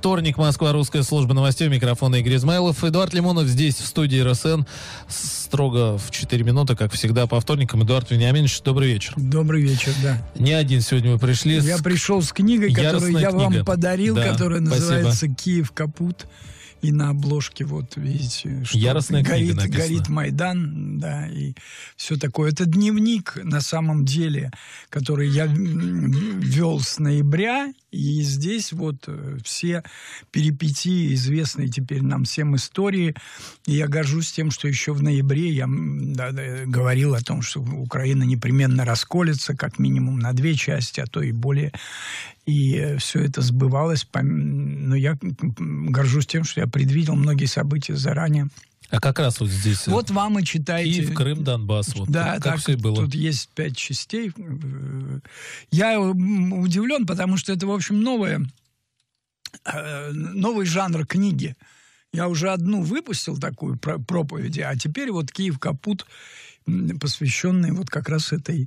Вторник, Москва, русская служба новостей, микрофон Игорь Измайлов. Эдуард Лимонов здесь, в студии РСН, строго в 4 минуты, как всегда, по вторникам. Эдуард Вениаминович, добрый вечер. Добрый вечер, да. Не один сегодня вы пришли. Я пришел с книгой, которую я вам подарил, да, которая называется «Киев капут». И на обложке, вот, видите, что яростная книга написана. Горит Майдан, да, и все такое. Это дневник, на самом деле, который я вел с ноября, и здесь вот все перипетии, известные теперь нам всем истории. И я горжусь тем, что еще в ноябре я говорил о том, что Украина непременно расколется, как минимум на 2 части, а то и более. И все это сбывалось. Но я горжусь тем, что я предвидел многие события заранее. А как раз вот здесь... Вот вам и читайте. Киев, Крым, Донбасс. Вот, да, как так, все было. Тут есть 5 частей. Я удивлен, потому что это, в общем, новый жанр книги. Я уже одну выпустил такую проповедь, а теперь вот «Киев капут», посвященный вот как раз этой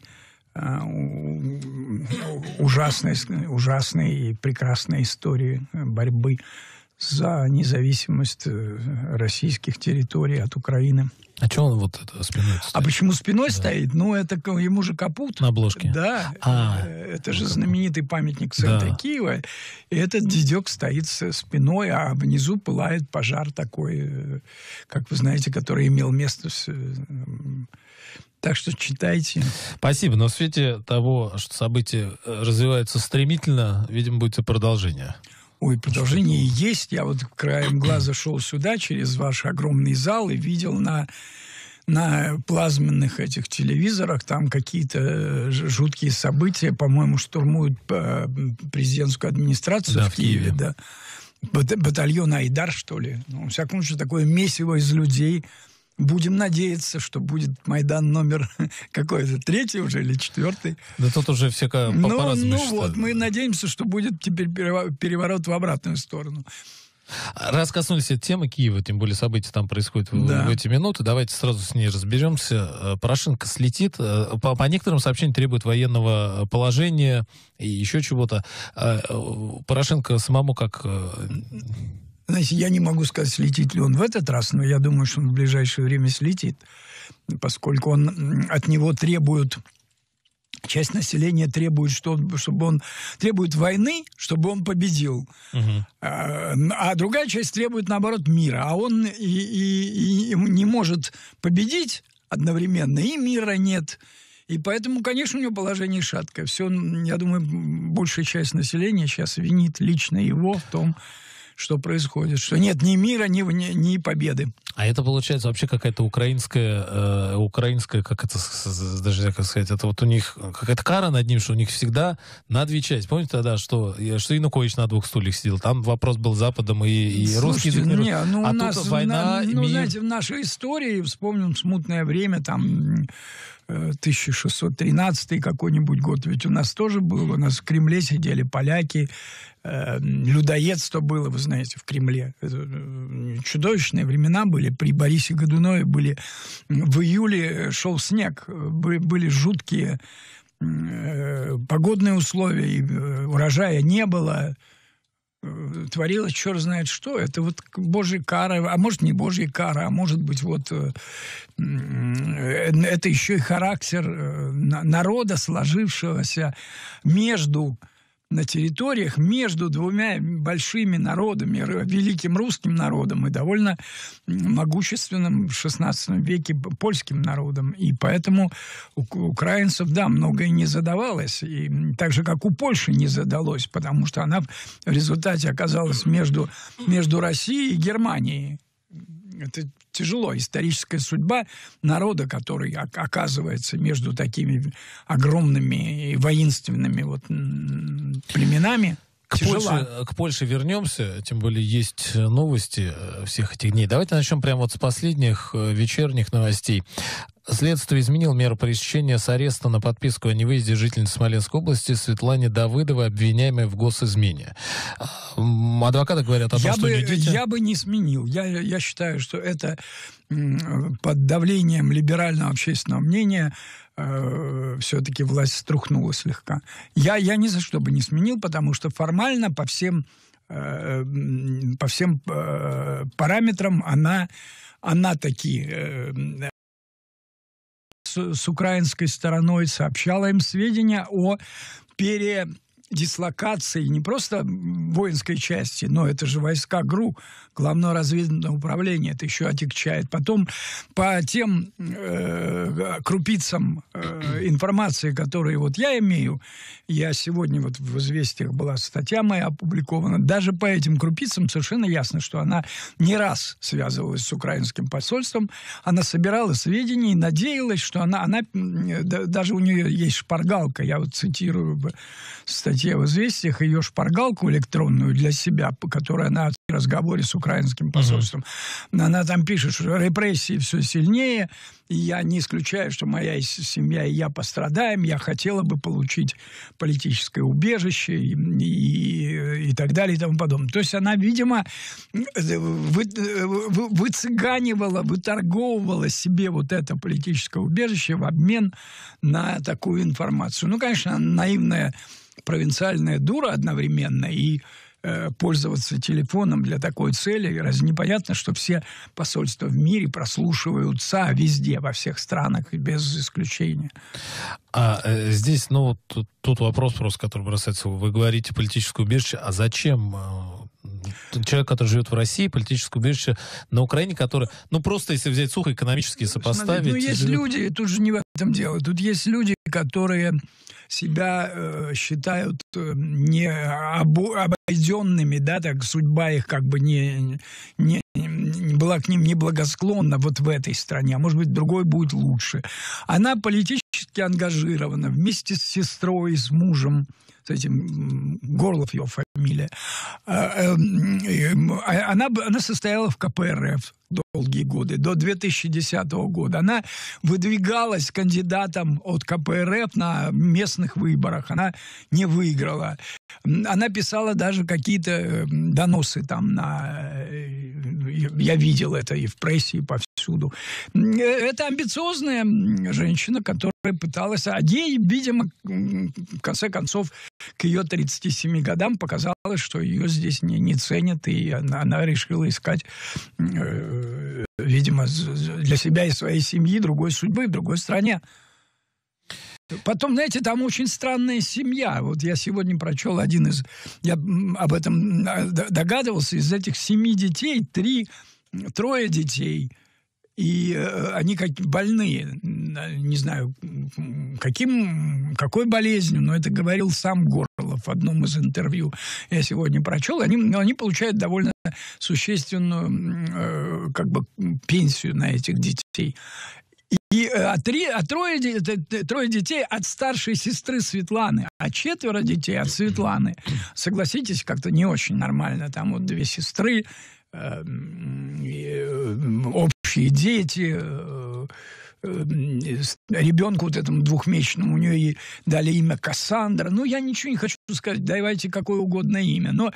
ужасной и прекрасной истории борьбы за независимость российских территорий от Украины. А что он вот это спиной стоит? А почему спиной стоит? Ну, это ему же капут. На обложке? Да. Это же знаменитый памятник центра Киева. И этот дедек стоит спиной, а внизу пылает пожар такой, как вы знаете, который имел место... Так что читайте. Спасибо. Но в свете того, что события развиваются стремительно, видимо, будет и продолжение. Ой, продолжение есть. Я вот краем глаза шел сюда через ваш огромный зал и видел на плазменных этих телевизорах там какие-то жуткие события. По-моему, штурмуют президентскую администрацию в Киеве. Да. Батальон Айдар, что ли. Ну, во всяком случае, такое месиво из людей. Будем надеяться, что будет Майдан номер какой-то, 3 уже или 4. Да тут уже все по-разному считают. Вот, мы надеемся, что будет теперь переворот в обратную сторону. Раз коснулись этой темы Киева, тем более события там происходят в эти минуты, давайте сразу с ней разберемся. Порошенко слетит. По некоторым сообщениям требует военного положения и еще чего-то. Порошенко самому как... Знаете, я не могу сказать, слетит ли он в этот раз, но я думаю, что он в ближайшее время слетит, поскольку от него требуют, часть населения требует, чтобы он требует войны, чтобы он победил, а другая часть требует, наоборот, мира, а он и не может победить одновременно, и мира нет. И поэтому, конечно, у него положение шаткое. Все, я думаю, большая часть населения сейчас винит лично его в том, что происходит, что нет ни мира, ни победы. А это получается вообще какая-то украинская, как это даже как сказать, это вот у них какая-то кара над ним, что у них всегда на 2 части. Помните тогда, что Янукович на 2 стульях сидел? Там вопрос был Западом и русский язык. А тут война, мир. Знаете, в нашей истории, вспомним смутное время, там 1613 какой-нибудь год, ведь у нас тоже был, у нас в Кремле сидели поляки, людоедство было, вы знаете, в Кремле. Это чудовищные времена были. При Борисе Годунове были... В июле шел снег. Были жуткие погодные условия. И урожая не было. Творилось черт знает что. Это вот Божья кара. А может, не Божья кара. А может быть, вот... Это еще и характер народа, сложившегося на территориях между 2 большими народами, великим русским народом и довольно могущественным в XVI веке польским народом. И поэтому у украинцев, да, многое не задавалось. И так же, как у Польши не задалось, потому что она в результате оказалась между Россией и Германией. Это тяжело. Историческая судьба народа, который оказывается между такими огромными и воинственными племенами, К Польше вернемся, тем более есть новости всех этих дней. Давайте начнем прямо вот с последних вечерних новостей. Следствие изменило меру пресечения с ареста на подписку о невыезде жительницы Смоленской области Светлане Давыдовой, обвиняемой в госизмене. Адвокаты говорят о том, что Я бы не сменил. Я считаю, что это под давлением либерального общественного мнения все-таки власть струхнула слегка. Я ни за что бы не сменил, потому что формально по всем по всем параметрам она таки с украинской стороной сообщала им сведения о передислокации не просто воинской части, но это же войска ГРУ, Главное разведывательное управление, это еще отягчает. Потом по тем крупицам информации, которые вот я имею, я сегодня вот в «Известиях» была статья моя опубликована, даже по этим крупицам совершенно ясно, что она не раз связывалась с украинским посольством, она собирала сведения и надеялась, что она даже у нее есть шпаргалка, я вот цитирую в статье в «Известиях» ее шпаргалку электронную для себя, по которой она в разговоре с украинским посольством. Она там пишет, что репрессии все сильнее, и я не исключаю, что моя семья и я пострадаем, я хотела бы получить политическое убежище и так далее и тому подобное. То есть она, видимо, выцыганивала, выторговывала себе вот это политическое убежище в обмен на такую информацию. Ну, конечно, наивная провинциальная дура одновременно и пользоваться телефоном для такой цели. Разве непонятно, что все посольства в мире прослушиваются везде, во всех странах, без исключения? Здесь, ну, тут вопрос просто, который бросается. Вы говорите политическое убежище, а зачем человек, который живет в России, политическое убежище на Украине, который, ну, просто если взять сухо экономически сопоставить... Смотри, есть люди, тут же не в этом дело, тут есть люди, которые себя считают не обойденными, да, так судьба их как бы не была к ним неблагосклонна вот в этой стране, а может быть, другой будет лучше. Она политически ангажирована вместе с сестрой, с мужем, с этим, Горлов его фамилия. Она состояла в КПРФ долгие годы, до 2010 года. Она выдвигалась кандидатом от КПРФ на местных выборах. Она не выиграла. Она писала даже какие-то доносы там я видел это и в прессе, и повсюду. Это амбициозная женщина, которая пыталась... А ей, видимо, в конце концов, к ее 37 годам показалось, что ее здесь не ценят, и она решила искать, видимо, для себя и своей семьи другой судьбы в другой стране. Потом, знаете, там очень странная семья. Вот я сегодня прочел я об этом догадывался, из этих 7 детей 3 детей. И они больные, не знаю, какой болезнью, но это говорил сам Горлов в одном из интервью. Я сегодня прочел. Они получают довольно существенную как бы пенсию на этих детей. Трое детей от старшей сестры Светланы, а 4 детей от Светланы. Согласитесь, как-то не очень нормально. Там вот 2 сестры, общие дети, ребенку вот этому 2-месячному у нее и дали имя Кассандра. Ну, я ничего не хочу сказать, давайте какое угодно имя. Но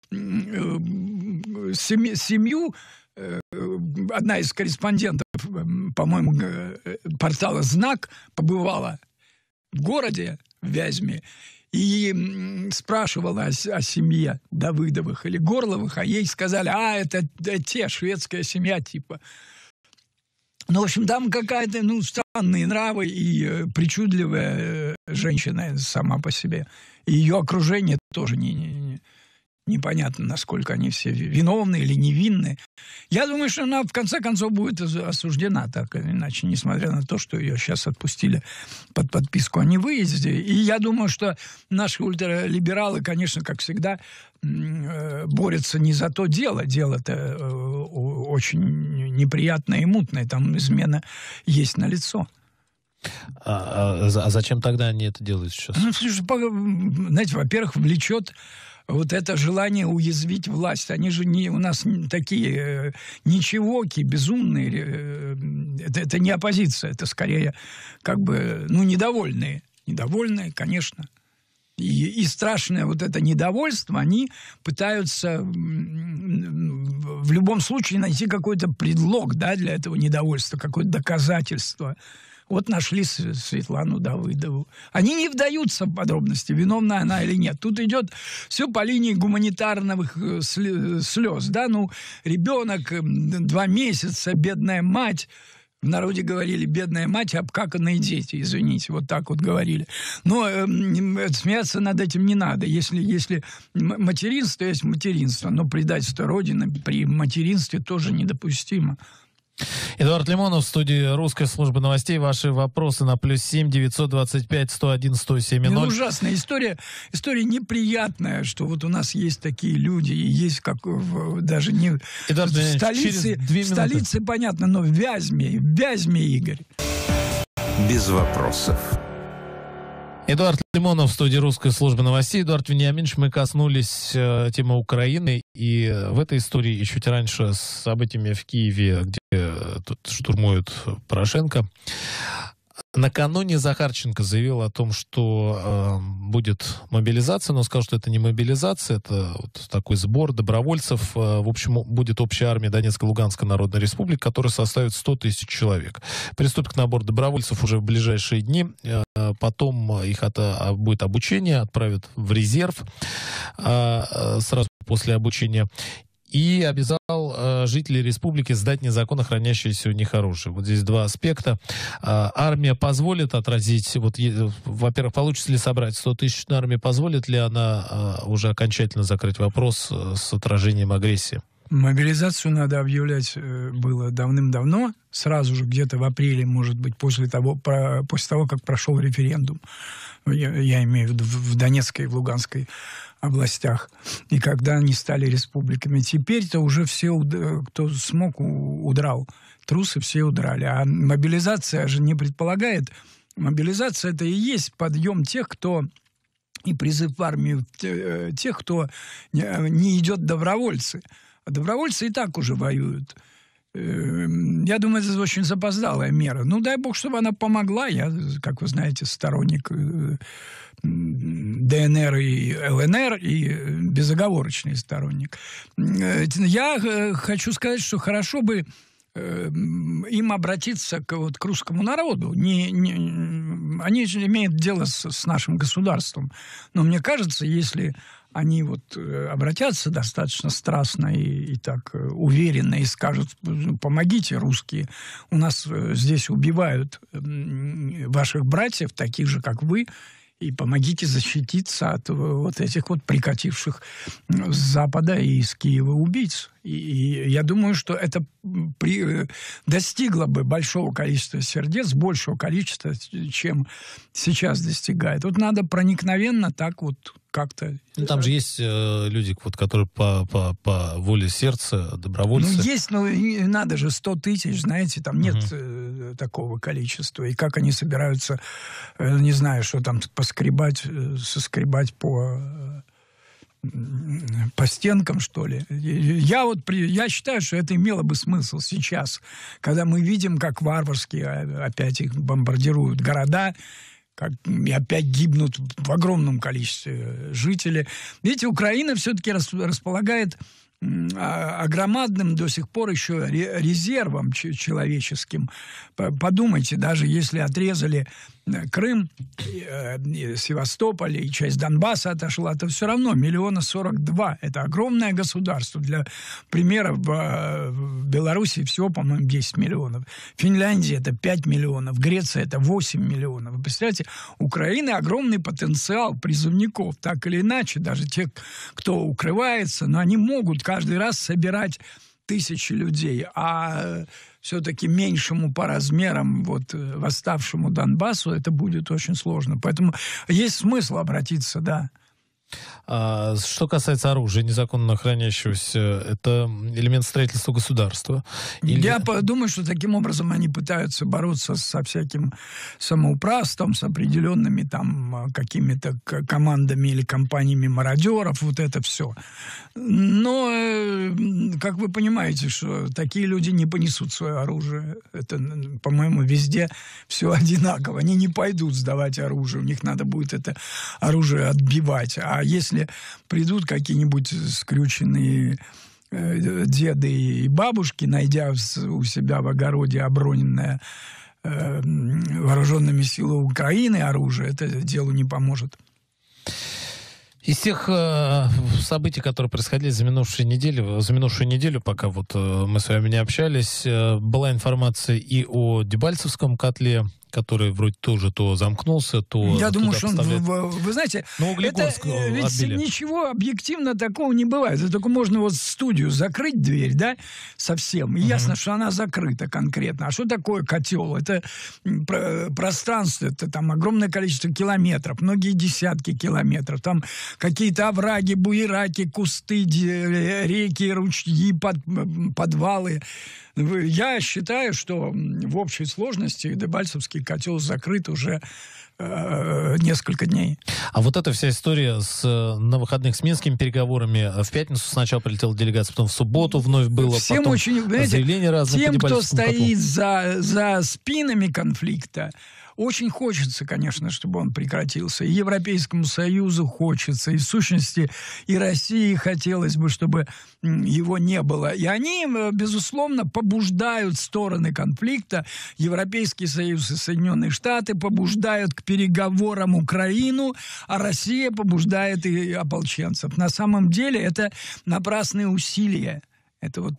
семью... Одна из корреспондентов, по-моему, портала «Знак» побывала в городе, в Вязьме, и спрашивала о семье Давыдовых или Горловых, а ей сказали, это те, шведская семья типа. Ну, в общем, там какая-то, странные нравы и причудливая женщина сама по себе. И ее окружение тоже непонятно, насколько они все виновны или невинны. Я думаю, что она в конце концов будет осуждена так или иначе, несмотря на то, что ее сейчас отпустили под подписку о невыезде. И я думаю, что наши ультралибералы, конечно, как всегда, борются не за то дело. Дело-то очень неприятное и мутное. Там измена есть налицо. А зачем тогда они это делают сейчас? Знаете, во-первых, влечет вот это желание уязвить власть. Они же у нас такие ничегоки, безумные. Это не оппозиция, это скорее как бы, недовольные. Недовольные, конечно. И страшное вот это недовольство, они пытаются в любом случае найти какой-то предлог, да, для этого недовольства, какое-то доказательство. Вот нашли Светлану Давыдову. Они не вдаются в подробности, виновна она или нет. Тут идет все по линии гуманитарных слез. Да? Ну, ребенок, 2 месяца, бедная мать. В народе говорили: бедная мать, обкаканные дети, извините, вот так вот говорили. Но смеяться над этим не надо. Если материнство есть материнство, но предательство Родины при материнстве тоже недопустимо. Эдуард Лимонов в студии Русской службы новостей. Ваши вопросы на +7 925 101 107 0. Ужасная история. История неприятная, что вот у нас есть такие люди, и есть как даже не Эдуард, в столице, понятно, но в Вязьме, Игорь. Без вопросов. Эдуард Лимонов в студии Русской службы новостей. Эдуард Вениаминович, мы коснулись темы Украины, и в этой истории и чуть раньше с событиями в Киеве, где тут штурмуют Порошенко. Накануне Захарченко заявил о том, что будет мобилизация, но сказал, что это не мобилизация, это вот такой сбор добровольцев. В общем, будет общая армия Донецкой и Луганской Народной Республики, которая составит 100 тысяч человек. Приступит к набору добровольцев уже в ближайшие дни. Потом их будет обучение, отправят в резерв сразу после обучения. И обязал жителей республики сдать незаконно хранящееся у них оружие. Вот здесь 2 аспекта. Армия позволит отразить, во-первых, получится ли собрать 100 тысяч, но армия позволит ли она уже окончательно закрыть вопрос с отражением агрессии? Мобилизацию надо объявлять было давным-давно, сразу же где-то в апреле, может быть, после того, как прошел референдум. Я имею в виду в Донецкой и в Луганской областях. И когда они стали республиками. Теперь-то уже все, кто смог, удрал. Трусы все удрали. А мобилизация же не предполагает. Мобилизация — это и есть подъем тех, кто... и призыв в армию тех, кто не идет добровольцы. А добровольцы и так уже воюют. Я думаю, это очень запоздалая мера. Ну, дай бог, чтобы она помогла. Я, как вы знаете, сторонник ДНР и ЛНР и безоговорочный сторонник. Я хочу сказать, что хорошо бы им обратиться к русскому народу. Они же имеют дело с нашим государством. Но мне кажется, если они обратятся достаточно страстно и так уверенно и скажут: помогите, русские, у нас здесь убивают ваших братьев, таких же, как вы, и помогите защититься от этих прикативших с Запада и из Киева убийц. И я думаю, что это достигло бы большого количества сердец, большего количества, чем сейчас достигает. Вот надо проникновенно так как-то... Ну, там же есть люди, которые по воле сердца, добровольцы. Ну, есть, но надо же 100 тысяч, знаете, там нет такого количества. И как они собираются, не знаю, что там, соскребать по стенкам, что ли. Я считаю, что это имело бы смысл сейчас, когда мы видим, как варварски опять их бомбардируют города, как и опять гибнут в огромном количестве жителей. Видите, Украина все-таки располагает огромадным до сих пор еще резервом человеческим. Подумайте, даже если отрезали Крым, Севастополь и часть Донбасса отошла, то все равно 1 42 000. Это огромное государство. Для примера, в Беларуси всего, по-моему, 10 миллионов. В Финляндии это 5 миллионов. Греция это 8 миллионов. Вы представляете, у Украины огромный потенциал призывников. Так или иначе, даже те, кто укрывается, но они могут каждый раз собирать тысячи людей, а все-таки меньшему по размерам восставшему Донбассу это будет очень сложно. Поэтому есть смысл обратиться, да. Что касается оружия, незаконно хранящегося, это элемент строительства государства? Я думаю, что таким образом они пытаются бороться со всяким самоуправством, с определенными там какими-то командами или компаниями мародеров, это все. Но, как вы понимаете, что такие люди не понесут свое оружие. Это, по-моему, везде все одинаково. Они не пойдут сдавать оружие, у них надо будет это оружие отбивать. А если придут какие-нибудь скрюченные деды и бабушки, найдя у себя в огороде оброненное вооруженными силами Украины оружие, это делу не поможет. Из тех событий, которые происходили за минувшую неделю, пока вот мы с вами не общались, была информация и о Дебальцевском котле, который вроде тоже то замкнулся, то... Я думаю, что он, вы знаете, это ведь отбили. Ничего объективно такого не бывает. Это только можно вот студию закрыть дверь, да, совсем. И ясно, что она закрыта конкретно. А что такое котел? Это пространство, это там огромное количество километров, многие десятки километров. Там какие-то овраги, буераки, кусты, реки, ручьи, подвалы. Я считаю, что в общей сложности Дебальцевский котел закрыт уже несколько дней. А вот эта вся история на выходных с минскими переговорами, в пятницу сначала прилетела делегация, потом в субботу вновь было, всем потом очень, заявления разные. Тем, кто стоит за спинами конфликта, очень хочется, конечно, чтобы он прекратился. И Европейскому Союзу хочется, и в сущности и России хотелось бы, чтобы его не было. И они, безусловно, побуждают стороны конфликта. Европейский Союз и Соединенные Штаты побуждают к переговорам Украину, а Россия побуждает и ополченцев. На самом деле это напрасные усилия. Это вот,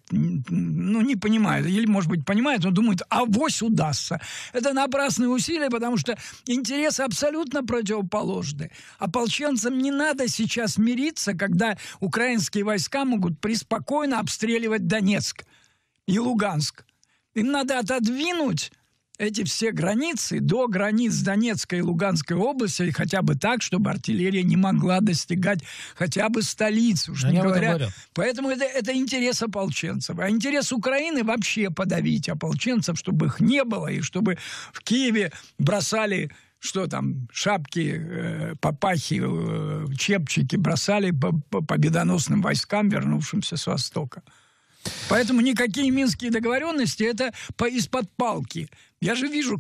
не понимают. Или, может быть, понимают, но думают, авось удастся. Это напрасные усилия, потому что интересы абсолютно противоположны. Ополченцам не надо сейчас мириться, когда украинские войска могут преспокойно обстреливать Донецк и Луганск. Им надо отодвинуть эти все границы до границ Донецкой и Луганской области, хотя бы так, чтобы артиллерия не могла достигать хотя бы столицы, уж не говоря. Поэтому это интерес ополченцев. А интерес Украины вообще подавить ополченцев, чтобы их не было, и чтобы в Киеве бросали, что там, шапки, папахи, чепчики бросали по победоносным войскам, вернувшимся с Востока. Поэтому никакие минские договоренности — это из-под палки. Я же вижу,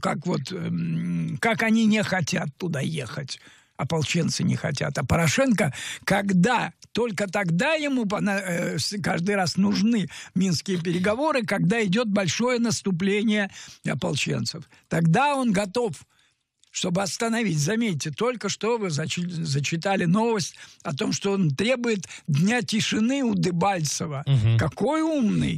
как они не хотят туда ехать. Ополченцы не хотят. А Порошенко, только тогда ему каждый раз нужны минские переговоры, когда идет большое наступление ополченцев. Тогда он готов, чтобы остановить. Заметьте, только что вы зачитали новость о том, что он требует дня тишины у Дебальцева. Угу. Какой умный!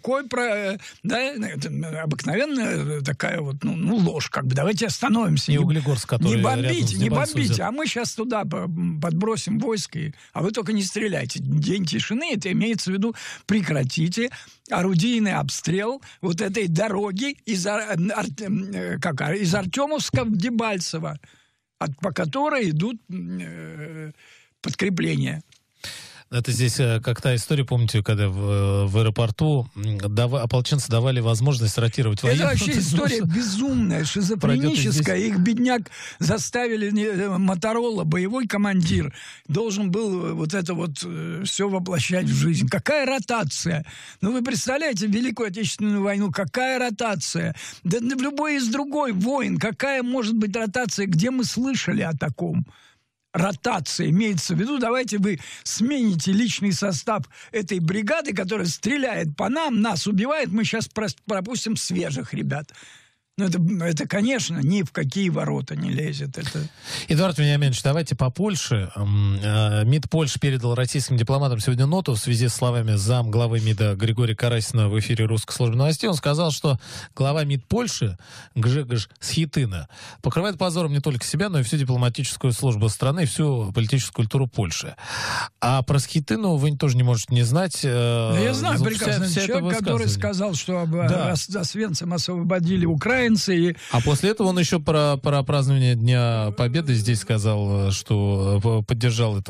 Обыкновенная такая вот, ложь, Давайте остановимся. И Углегорск, который не бомбите, а мы сейчас туда подбросим войск, а вы только не стреляйте. День тишины, это имеется в виду, прекратите орудийный обстрел вот этой дороги из Артемовска в Дебальцево, по которой идут подкрепления. Это здесь как та история, помните, когда в аэропорту ополченцы давали возможность ротировать военных. Это вообще история безумная, шизофреническая. Их, бедняк, заставили, Моторола, боевой командир, должен был вот это вот все воплощать в жизнь. Какая ротация? Вы представляете Великую Отечественную войну? Какая ротация? Да в любой из другой войн какая может быть ротация? Где мы слышали о таком? Ротация имеется в виду, давайте вы смените личный состав этой бригады, которая стреляет по нам, нас убивает, мы сейчас пропустим свежих ребят. Это, конечно, ни в какие ворота не лезет. Эдуард Вениаминович, давайте по Польше. МИД Польши передал российским дипломатам сегодня ноту в связи с словами замглавы МИДа Григория Карасина в эфире Русской службы новостей. Он сказал, что глава МИД Польши Гжегош Схитына покрывает позором не только себя, но и всю дипломатическую службу страны и всю политическую культуру Польши. А про Схитыну вы тоже не можете не знать. Я знаю прекрасно. Человек, который сказал, что Освенцим освободили Украину. А после этого он еще про празднование Дня Победы здесь сказал, что поддержал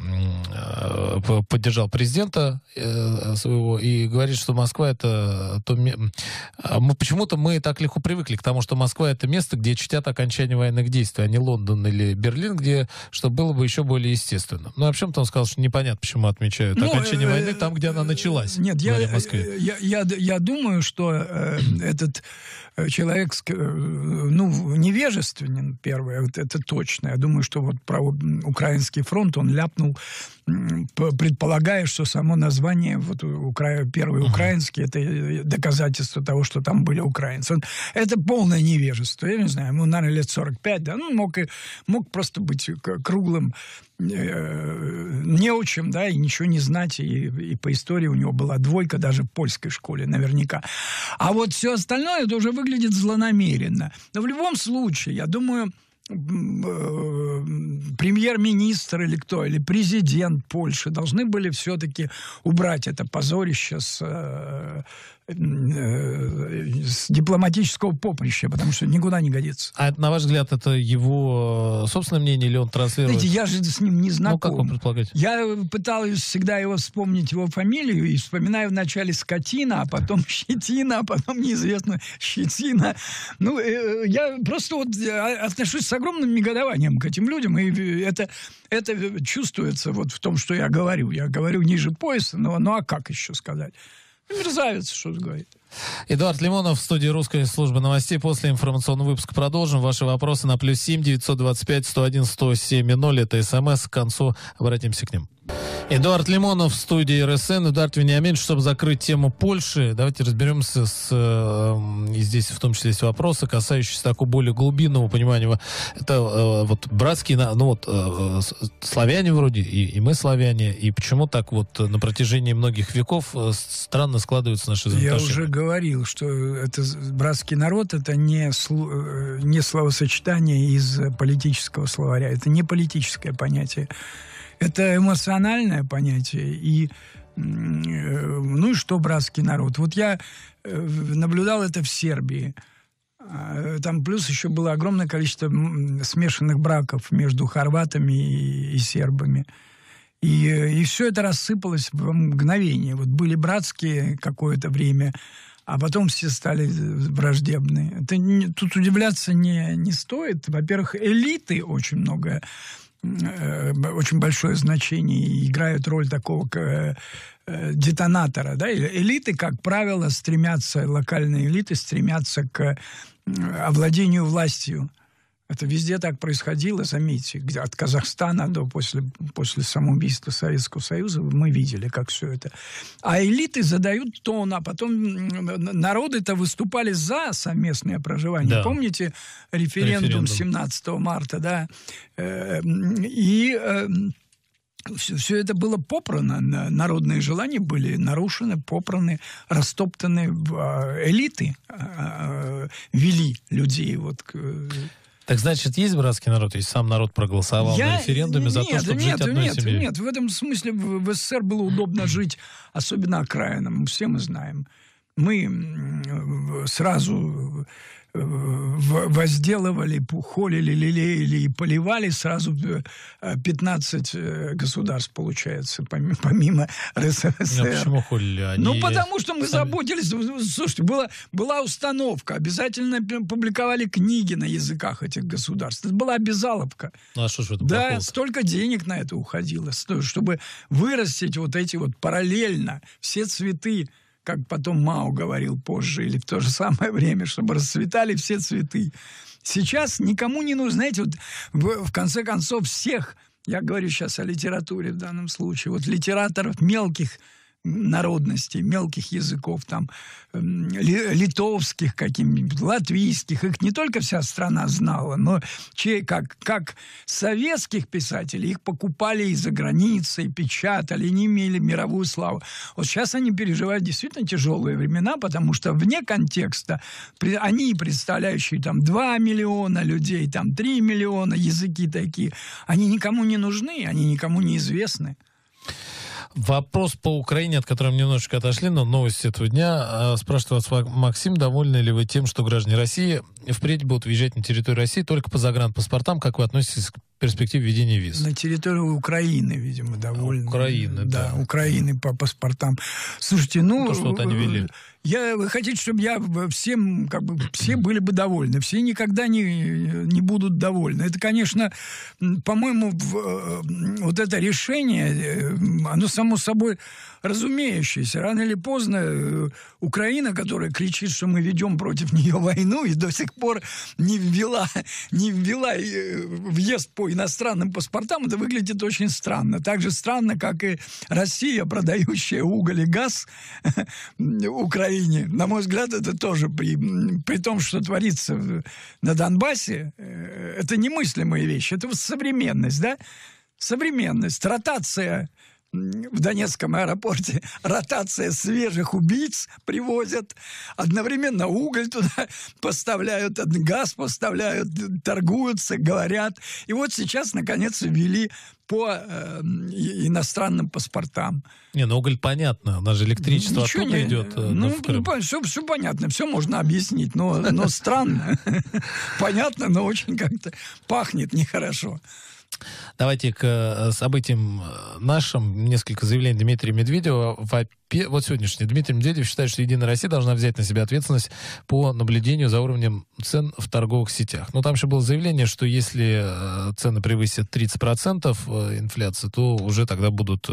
президента своего и говорит, что Москва это почему-то мы так легко привыкли к тому, что Москва это место, где чтят окончание военных действий, а не Лондон или Берлин, что было бы еще более естественно. Но вообще-то он сказал, что непонятно, почему отмечают окончание войны там, где она началась. Нет, я думаю, что этот человек невежественен, первое, это точно. Я думаю, что вот про украинский фронт он ляпнул предполагая, что само название вот, первый украинский, это доказательство того, что там были украинцы. Это полное невежество. Я не знаю, ему, наверное, лет 45, да, ну, мог просто быть круглым неучим, да, и ничего не знать, и по истории у него была двойка даже в польской школе, наверняка. А вот все остальное, это уже выглядит злонамеренно. Но в любом случае, я думаю, премьер-министр или кто, или президент Польши должны были все-таки убрать это позорище с дипломатического поприща, потому что никуда не годится. А на ваш взгляд, это его собственное мнение или он транслирует? Знаете, я же с ним не знаком. Ну, как вы предполагаете? Я пытаюсь всегда его вспомнить, его фамилию, и вспоминаю вначале Скотина, а потом Щетина, а потом неизвестно Щетина. Ну, я просто вот отношусь с огромным негодованием к этим людям, и это чувствуется вот в том, что я говорю. Я говорю ниже пояса, ну а как еще сказать? Мерзавец, что говорит. Эдуард Лимонов в студии русской службы новостей. После информационного выпуска продолжим. Ваши вопросы на +7 925 101 107 0. Это СМС. К концу обратимся к ним. Эдуард Лимонов в студии РСН. Эдуард Вениаминович, чтобы закрыть тему Польши, давайте разберемся и здесь в том числе есть вопросы, касающиеся такого более глубинного понимания. Это вот братские, славяне вроде, и мы славяне, и почему так вот на протяжении многих веков странно складываются наши взаимоотношения? Я уже говорил, что это братский народ, это не словосочетание из политического словаря, это не политическое понятие. Это эмоциональное понятие. Ну и что братский народ? Вот я наблюдал это в Сербии. Там плюс еще было огромное количество смешанных браков между хорватами и сербами. И все это рассыпалось в мгновение. Вот были братские какое-то время, а потом все стали враждебные. Тут удивляться не стоит. Во-первых, элиты очень большое значение и играют роль такого детонатора. Да? Элиты, как правило, локальные элиты стремятся к овладению властью. Это везде так происходило, заметьте. От Казахстана до после самоубийства Советского Союза мы видели, как все это. А элиты задают тон, а потом народы-то выступали за совместное проживание. Да. Помните референдум 17 марта, да? Все это было попрано, народные желания были нарушены, попраны, растоптаны. Элиты вели людей вот к... Так значит, есть братский народ, если сам народ проголосовал на референдуме за то, чтобы жить одной семьей? Нет, в этом смысле в СССР было удобно жить, особенно окраинам, все мы знаем. Мы сразу возделывали, холили, лелеяли и поливали сразу 15 государств, получается, помимо РСФСР. Ну, почему холили? Потому что мы заботились. Слушайте, была установка. Обязательно публиковали книги на языках этих государств. Это была обязаловка. Ну, а что ж в этом Да, плохого-то? столько денег на это уходило, чтобы вырастить вот эти вот параллельно все цветы, как потом Мао говорил позже, или в то же самое время, чтобы расцветали все цветы. Сейчас никому не нужно. Знаете, вот в конце концов всех, я говорю сейчас о литературе в данном случае, вот литераторов мелких народностей, мелких языков, там, литовских каких-нибудь, латвийских, их не только вся страна знала, но как советских писателей, их покупали из-за границы, печатали, они имели мировую славу. Вот сейчас они переживают действительно тяжелые времена, потому что вне контекста они, представляющие там 2 миллиона людей, там 3 миллиона, языки такие, они никому не нужны, они никому не известны. Вопрос по Украине, от которого мы немножечко отошли, но новость этого дня. Спрашивает вас Максим, довольны ли вы тем, что граждане России впредь будут въезжать на территорию России только по загранпаспортам? Как вы относитесь к перспективе введения виз? На территорию Украины, видимо, довольны. Украины, да. Украины по паспортам. Слушайте, То, что вот они ввели. Вы хотите, чтобы все были бы довольны. Все никогда не будут довольны. Это, конечно, по-моему, вот это решение, оно само собой разумеющееся. Рано или поздно Украина, которая кричит, что мы ведем против нее войну, и до сих пор не ввела въезд по иностранным паспортам это выглядит очень странно. Так же странно, как и Россия, продающая уголь и газ Украине. На мой взгляд, это тоже при том, что творится на Донбассе, это немыслимые вещи. Это вот современность, да? Современность, ротация в Донецком аэропорте, ротация свежих убийц привозят, одновременно уголь туда поставляют, газ поставляют, торгуются, говорят. И вот сейчас, наконец, ввели по иностранным паспортам. Не, ну уголь понятно, у нас же электричество Ничего оттуда не идет. Все понятно, все можно объяснить, но странно. Понятно, но очень как-то пахнет нехорошо. Давайте к событиям нашим. Несколько заявлений Дмитрия Медведева. Вот сегодняшний. Дмитрий Медведев считает, что Единая Россия должна взять на себя ответственность по наблюдению за уровнем цен в торговых сетях. Но там еще было заявление, что если цены превысят 30% инфляции, то уже тогда будут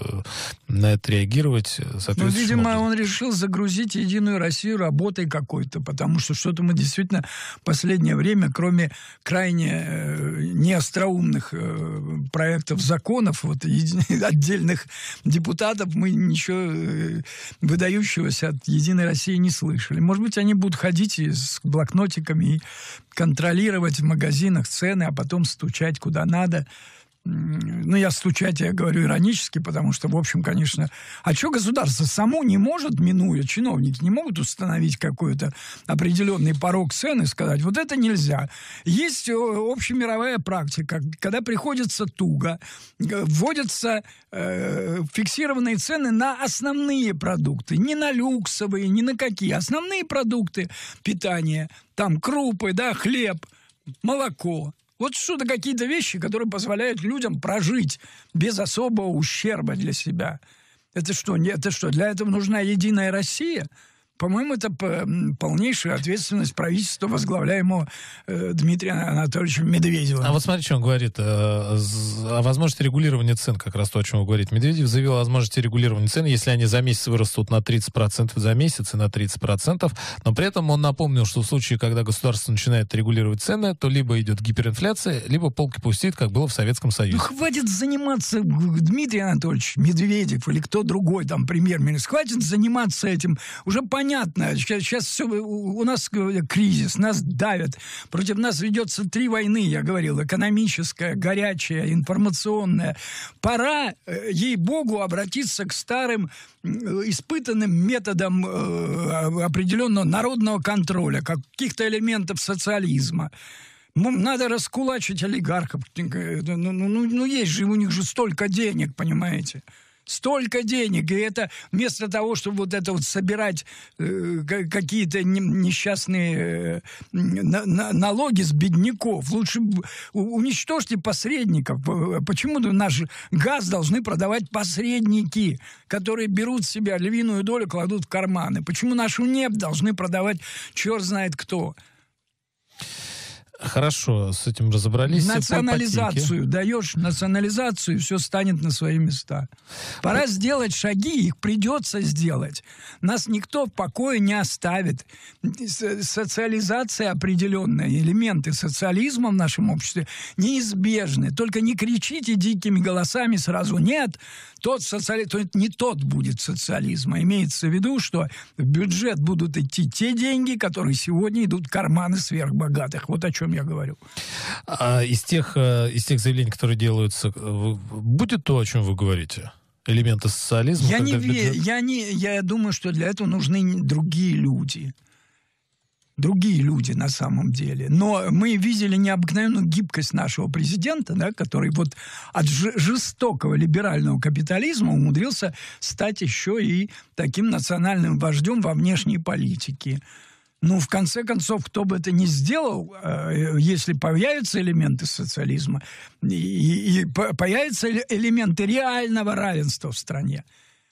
на это реагировать. Ну, видимо, он решил загрузить Единую Россию работой какой-то, потому что что-то мы действительно в последнее время, кроме крайне неостроумных проектов законов, вот отдельных депутатов, мы ничего выдающегося от Единой России не слышали. Может быть, они будут ходить с блокнотиками и контролировать в магазинах цены, а потом стучать куда надо. Ну, я стучать, я говорю иронически, потому что, в общем, конечно... А что государство само не может, минуя, чиновники не могут установить какой-то определенный порог цены, сказать, вот это нельзя. Есть общемировая практика, когда приходится туго, вводятся фиксированные цены на основные продукты, не на люксовые, ни на какие. Основные продукты питания, там крупы, да, хлеб, молоко. Вот что-то, какие-то вещи, которые позволяют людям прожить без особого ущерба для себя. Это что, для этого нужна Единая Россия? По-моему, это полнейшая ответственность правительства, возглавляемого Дмитрием Анатольевичем Медведевым. А вот смотри, что он говорит о возможности регулирования цен, как раз то, о чем он говорит. Медведев заявил о возможности регулирования цен, если они за месяц вырастут на 30% за месяц и на 30%. Но при этом он напомнил, что в случае, когда государство начинает регулировать цены, то либо идет гиперинфляция, либо полки пустеет, как было в Советском Союзе. Ну, хватит заниматься, Дмитрий Анатольевич Медведев или кто другой, там, премьер-министр, хватит заниматься этим. Уже понятно, сейчас все, у нас кризис, нас давят, против нас ведется 3 войны, я говорил, экономическая, горячая, информационная. Пора, ей-богу, обратиться к старым испытанным методам определенного народного контроля, каких-то элементов социализма. Надо раскулачить олигархов. Ну, есть же, у них же столько денег, понимаете? Столько денег, и это вместо того, чтобы вот это вот собирать какие-то несчастные налоги с бедняков, лучше уничтожьте посредников. Почему наш газ должны продавать посредники, которые берут себе львиную долю, кладут в карманы? Почему нашу нефть должны продавать черт знает кто? Хорошо, с этим разобрались. Национализацию даешь, национализацию, все станет на свои места. Пора сделать шаги, их придется сделать. Нас никто в покое не оставит. Социализация определенная, элементы социализма в нашем обществе неизбежны. Только не кричите дикими голосами сразу. Нет, тот социализм, не тот будет социализм. А имеется в виду, что в бюджет будут идти те деньги, которые сегодня идут в карманы сверхбогатых. Вот о чем я говорю. А из тех заявлений, которые делаются, будет то, о чем вы говорите? Элементы социализма? Я думаю, что для этого нужны другие люди. Другие люди на самом деле. Но мы видели необыкновенную гибкость нашего президента, да, который вот от жестокого либерального капитализма умудрился стать еще и таким национальным вождем во внешней политике. Ну, в конце концов, кто бы это ни сделал, если появятся элементы социализма и появятся элементы реального равенства в стране,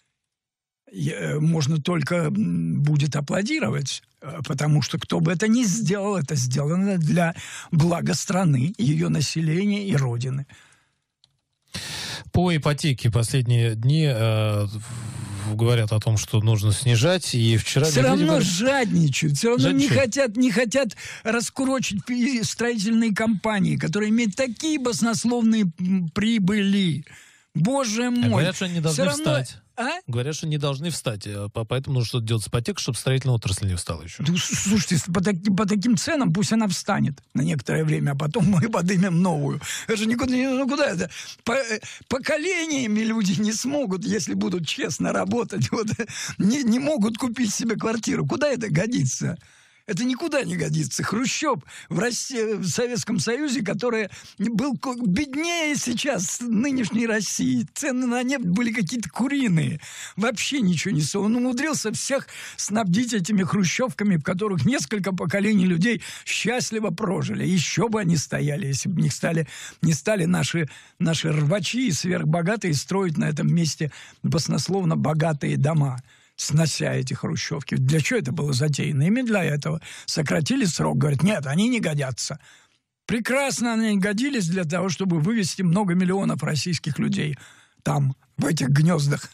можно только будет аплодировать, потому что кто бы это ни сделал, это сделано для блага страны, ее населения и Родины. По ипотеке последние дни говорят о том, что нужно снижать, и вчера... Все равно говорят... жадничают, все равно не хотят раскурочить строительные компании, которые имеют такие баснословные прибыли. Боже мой. Говорят, что они не должны встать. А? Говорят, что не должны встать, поэтому нужно что-то делать с ипотекой, чтобы строительная отрасль не встала еще. Да, слушайте, по таким ценам пусть она встанет на некоторое время, а потом мы поднимем новую. Это же куда это? Поколениями люди не смогут, если будут честно работать, не могут купить себе квартиру. Куда это годится? Это никуда не годится. Хрущев в России, в Советском Союзе, который был беднее сейчас нынешней России. Цены на нефть были какие-то куриные. Вообще ничего не стоило. Он умудрился всех снабдить этими хрущевками, в которых несколько поколений людей счастливо прожили. Еще бы они стояли, если бы не стали наши рвачи и сверхбогатые строить на этом месте баснословно богатые дома, снося эти хрущевки. Для чего это было затеяно? Именно для этого. Сократили срок. Говорят, нет, они не годятся. Прекрасно они годились для того, чтобы вывести много миллионов российских людей там, в этих гнездах.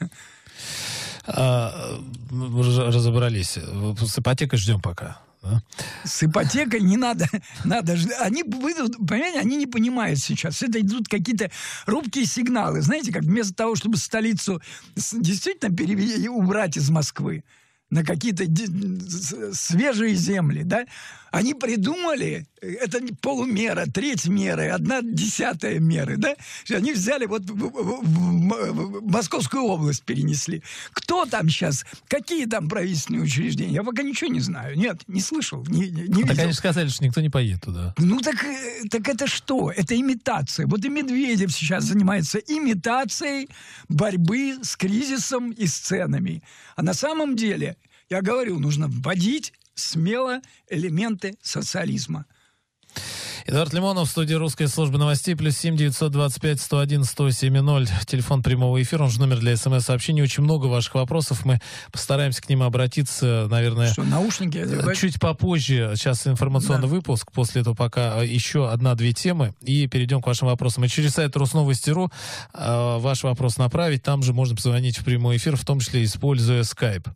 Разобрались. С ипотекой ждем пока. Да? С ипотекой не надо ждать. Понимаете, они не понимают сейчас. Это идут какие-то робкие сигналы. Знаете, как вместо того, чтобы столицу действительно убрать из Москвы на какие-то свежие земли, да, они придумали, это полумера, треть меры, 1/10 меры, да, они взяли в Московскую область перенесли. Кто там сейчас, какие там правительственные учреждения? Я пока ничего не знаю, нет, не слышал, не видел. Так они же сказали, что никто не поедет туда. Ну так это что? Это имитация. Вот и Медведев сейчас занимается имитацией борьбы с кризисом и с ценами. А на самом деле, я говорю, нужно вводить смело элементы социализма. Эдуард Лимонов в студии Русской службы новостей. +7 925 101 107 телефон прямого эфира, он же номер для СМС-сообщений. Очень много ваших вопросов. Мы постараемся к ним обратиться, наверное, что, наушники одевать? Чуть попозже. Сейчас информационный выпуск. После этого пока еще 1-2 темы. И перейдем к вашим вопросам. И через сайт Русновости.ру ваш вопрос направить. Там же можно позвонить в прямой эфир, в том числе используя Skype.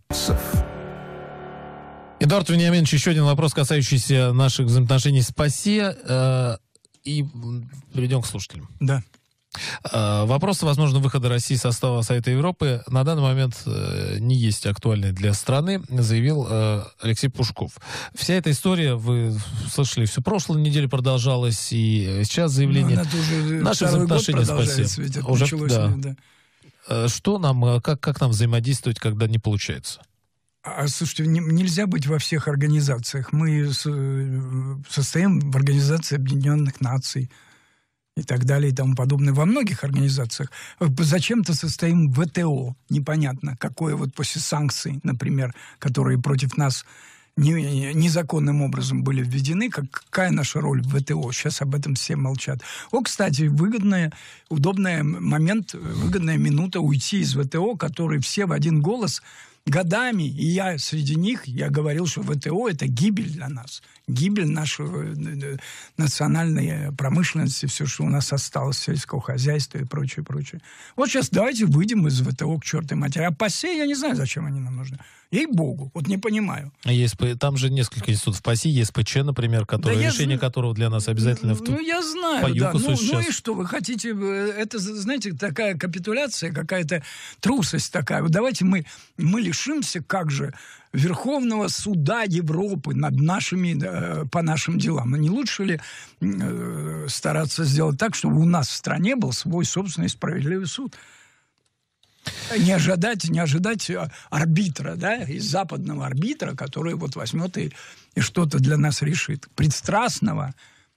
Эдуард Вениаминович, еще один вопрос, касающийся наших взаимоотношений с ПАСЕ. И перейдем к слушателям. Да. Вопрос, возможно, выхода России из состава Совета Европы на данный момент не есть актуальный для страны, заявил Алексей Пушков. Вся эта история, вы слышали, всю прошлую неделю продолжалась, и сейчас заявление. Наши взаимоотношения с ПАСЕ. Уже, да. Что нам, как нам взаимодействовать, когда не получается? Слушайте, нельзя быть во всех организациях. Мы состоим в Организации Объединенных Наций и так далее и тому подобное. Во многих организациях. Зачем-то состоим в ВТО. Непонятно, какое вот после санкций, например, которые против нас незаконным образом были введены, какая наша роль в ВТО. Сейчас об этом все молчат. Кстати, выгодный момент, выгодная минута уйти из ВТО, который все в один голос годами, и я среди них, я говорил, что ВТО – это гибель для нас. Гибель нашей национальной промышленности, все, что у нас осталось, сельского хозяйства и прочее, прочее. Вот сейчас давайте выйдем из ВТО к чертовой матери. А ПАСЕ, я не знаю, зачем они нам нужны. Ей-богу, вот не понимаю. Там же несколько институтов ПАСЕ, ЕСПЧ, например, решение которого для нас обязательно я знаю, да. Ну и что, вы хотите, это, знаете, такая капитуляция, какая-то трусость такая. Вот давайте мы лишимся, как же, Верховного суда Европы по нашим делам. А не лучше ли стараться сделать так, чтобы у нас в стране был свой собственный справедливый суд? Не ожидать арбитра, да, из западного арбитра, который вот возьмет и что-то для нас решит. Пристрастного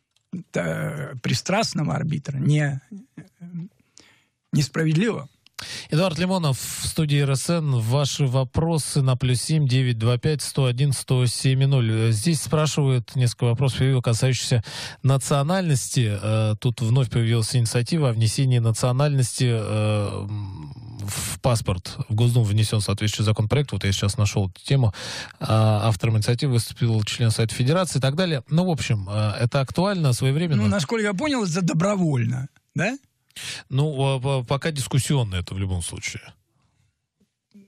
арбитра, несправедливого. Эдуард Лимонов в студии РСН. Ваши вопросы на +7 925 101 107 Здесь спрашивают несколько вопросов, касающихся национальности. Тут вновь появилась инициатива о внесении национальности в паспорт. В Госдуму внесен соответствующий законопроект. Вот я сейчас нашел эту тему. Автором инициативы выступил член Совета Федерации и так далее. Ну, в общем, это актуально, своевременно. Ну, насколько я понял, это добровольно, да? Ну, пока дискуссионно это в любом случае.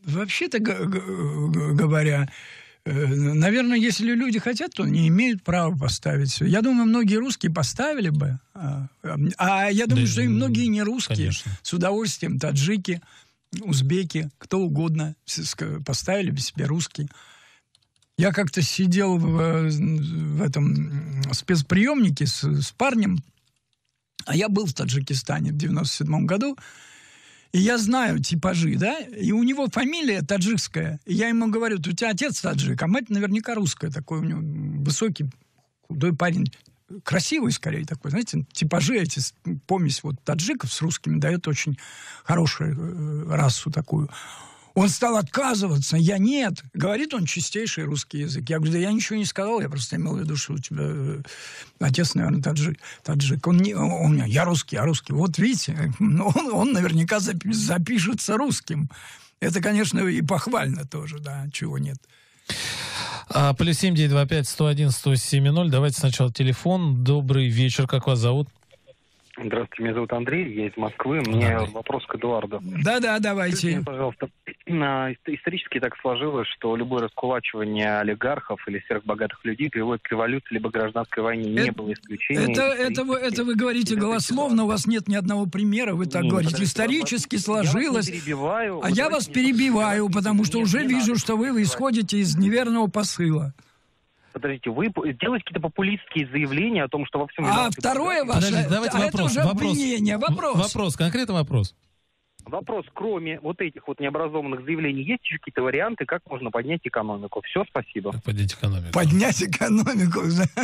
Вообще-то говоря, наверное, если люди хотят, то не имеют права поставить. Я думаю, многие русские поставили бы. А я думаю, что и многие не русские. Конечно. С удовольствием таджики, узбеки, кто угодно поставили бы себе русские. Я как-то сидел в этом спецприемнике с парнем, а я был в Таджикистане в 97 году, и я знаю типажи, да, и у него фамилия таджикская. И я ему говорю, у тебя отец таджик, а мать наверняка русская. Такой у него высокий, худой парень, красивый скорее такой, знаете, типажи эти, помесь вот таджиков с русскими дает очень хорошую расу такую. Он стал отказываться, я нет. Говорит он чистейший русский язык. Я говорю, да я ничего не сказал, я просто имел в виду, что у тебя отец, наверное, таджик. Он я русский, а русский. Вот видите, он наверняка запишется русским. Это, конечно, и похвально тоже, да, чего нет. Плюс 7-925-101-107-0. Давайте сначала телефон. Добрый вечер, как вас зовут? Здравствуйте, меня зовут Андрей, я из Москвы. Мне вопрос к Эдуарду. Да, давайте. Скажите мне, пожалуйста, исторически так сложилось, что любое раскулачивание олигархов или сверхбогатых людей приводит к революции либо гражданской войне. Не было исключения. Это вы говорите голословно, у вас нет ни одного примера, вы так говорите. Исторически сложилось. Я вас перебиваю, потому что уже вижу, что вы исходите из неверного посыла. Подождите, вы делаете какие-то популистские заявления о том, что во всем... А второе ваше... Давайте вопрос. Это уже обвинение. Вопрос, конкретный вопрос. Вопрос, кроме вот этих вот необразованных заявлений, есть еще какие-то варианты, как можно поднять экономику? Все, спасибо. Как поднять экономику? Поднять экономику.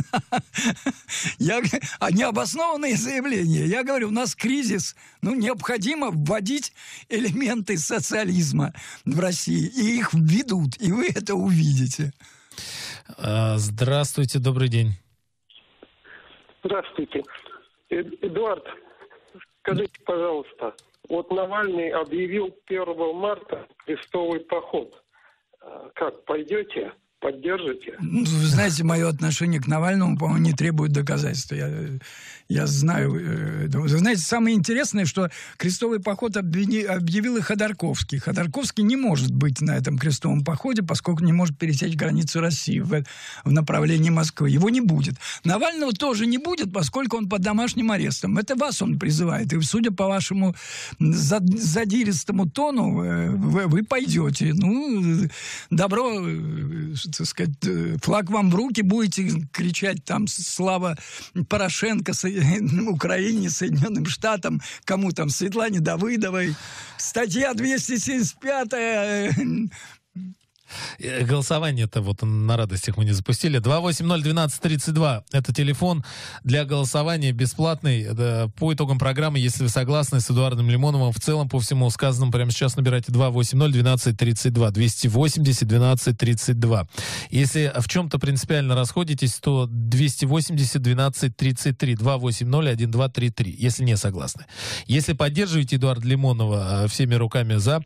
Необоснованные заявления. Я говорю, у нас кризис. Необходимо вводить элементы социализма в России. И их введут. И вы это увидите. Здравствуйте, добрый день. Здравствуйте. Эдуард, скажите, пожалуйста, вот Навальный объявил 1 марта крестовый поход. Как, пойдете? Поддержите? Вы знаете, мое отношение к Навальному, по-моему, не требует доказательства. Я знаю. Вы знаете, самое интересное, что крестовый поход объявил и Ходорковский. Ходорковский не может быть на этом крестовом походе, поскольку не может пересечь границу России в направлении Москвы. Его не будет. Навального тоже не будет, поскольку он под домашним арестом. Это вас он призывает. И, судя по вашему задиристому тону, вы пойдете. Добро... так сказать, флаг вам в руки, будете кричать там «Слава Порошенко», Украине, Соединенным Штатам, кому там, Светлане Давыдовой. Статья 275 Голосование-то вот на радостях мы не запустили. 280-12-32. Это телефон для голосования бесплатный. По итогам программы, если вы согласны с Эдуардом Лимоновым, в целом по всему сказанному, прямо сейчас набирайте 280-12-32. 280-12-32. Если в чем-то принципиально расходитесь, то 280-12-33. 280-12-33. Если не согласны. Если поддерживаете Эдуарда Лимонова всеми руками за,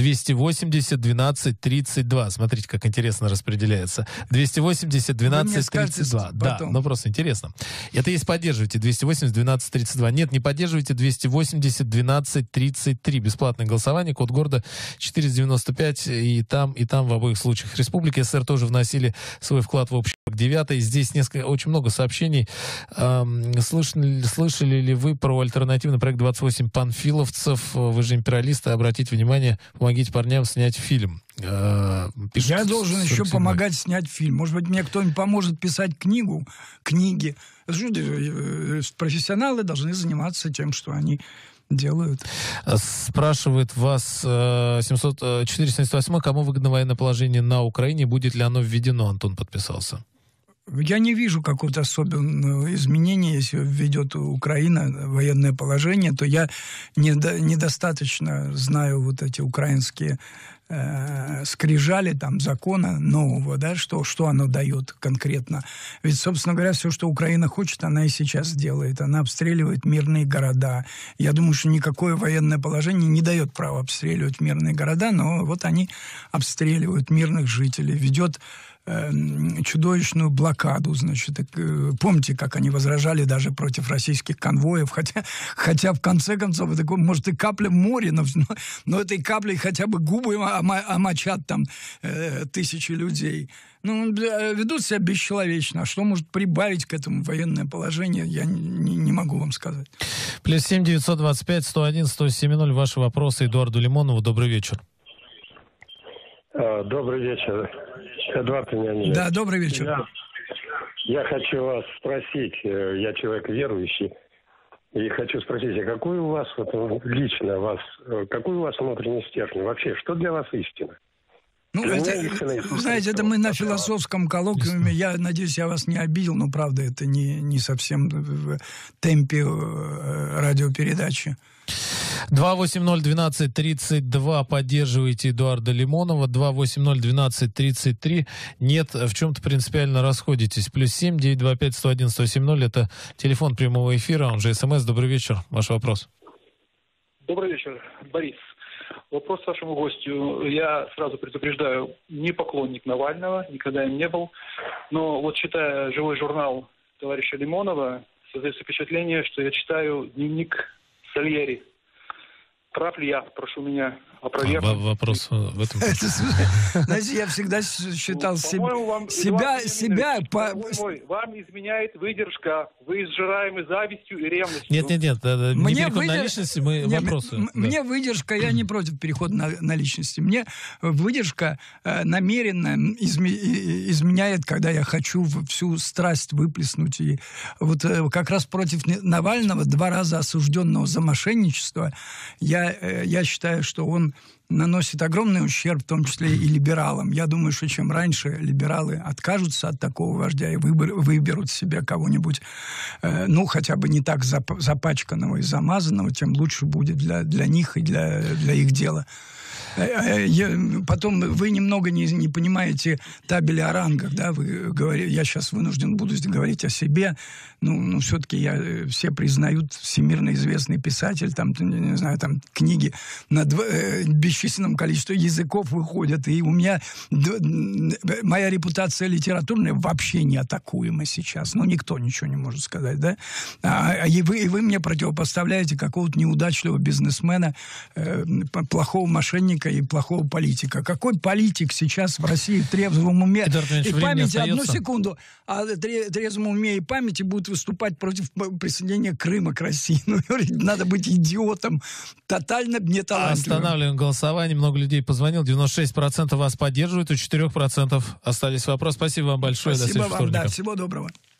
280-12-32. Смотрите, как интересно распределяется. 280-12-32. Да, просто интересно. Это если поддерживаете 280-12-32. Нет, не поддерживаете 280-12-33. Бесплатное голосование, код города 495. И там в обоих случаях. Республика СССР тоже вносили свой вклад в общий 9. Здесь очень много сообщений. Слышали ли вы про альтернативный проект 28 панфиловцев? Вы же империалисты, обратите внимание, помогите парням снять фильм. Я должен еще помогать снять фильм. Может быть, мне кто-нибудь поможет писать книги. Профессионалы должны заниматься тем, что они делают. Спрашивает вас 478, кому выгодно военное положение на Украине, будет ли оно введено? Антон подписался. Я не вижу какого-то особенного изменения, если введет Украина военное положение, то я недостаточно знаю вот эти украинские скрижали там закона нового, да, что оно дает конкретно. Ведь, собственно говоря, все, что Украина хочет, она и сейчас делает. Она обстреливает мирные города. Я думаю, что никакое военное положение не дает права обстреливать мирные города, но вот они обстреливают мирных жителей, ведет чудовищную блокаду, значит. Помните, как они возражали даже против российских конвоев, хотя в конце концов, может, и капля в море, но этой каплей хотя бы губы мочат там тысячи людей. Ну, ведут себя бесчеловечно. А что может прибавить к этому военное положение, я не могу вам сказать. +7 925 101 107 0. Ваши вопросы Эдуарду Лимонову. Добрый вечер. Добрый вечер. Эдуард Леонидович. Да, добрый вечер. Я хочу вас спросить, я человек верующий, и хочу спросить, а какой у вас, какой у вас внутренний стержень? Вообще, что для вас истина? Ну, знаете, это мы на философском коллоквиуме. Я надеюсь, я вас не обидел, но, правда, это не совсем в темпе радиопередачи. 280-12-32. Поддерживайте Эдуарда Лимонова. 280-12-33. Нет, в чем-то принципиально расходитесь. +7 925 101 107 0. Это телефон прямого эфира, он же СМС. Добрый вечер. Ваш вопрос. Добрый вечер, Борис. Вопрос вашему гостю. Я сразу предупреждаю, не поклонник Навального, никогда им не был. Но вот читая живой журнал товарища Лимонова, создается впечатление, что я читаю дневник Сальери. Прав ли я? Прошу меня опровергнуть. Вопрос в этом. Знаете, я всегда считал себя... Вам изменяет выдержка. Вы изжираемы завистью и ревностью. Нет, не переход на личности, мы вопросы. Мне выдержка, я не против перехода на личности. Мне выдержка намеренно изменяет, когда я хочу всю страсть выплеснуть. И вот как раз против Навального, 2 раза осужденного за мошенничество, я считаю, что он наносит огромный ущерб, в том числе и либералам. Я думаю, что чем раньше либералы откажутся от такого вождя и выберут себе кого-нибудь, ну, хотя бы не так запачканного и замазанного, тем лучше будет для них и для их дела. Потом вы немного не понимаете табели о рангах, да, я сейчас вынужден буду говорить о себе, ну все-таки все признают всемирно известный писатель, там, не знаю, там книги на бесчисленном количестве языков выходят, и у меня моя репутация литературная вообще неатакуема сейчас, ну никто ничего не может сказать, да, и вы мне противопоставляете какого-то неудачливого бизнесмена, плохого мошенника и плохого политика. Какой политик сейчас в России в трезвом уме и памяти, одну секунду, а в трезвом уме и памяти будет выступать против присоединения Крыма к России? Ну, надо быть идиотом, тотально неталантливым. Останавливаем голосование, много людей позвонил, 96% вас поддерживают, у 4% остались вопросы. Спасибо вам большое. Спасибо до следующего вам, вторника. да, всего доброго.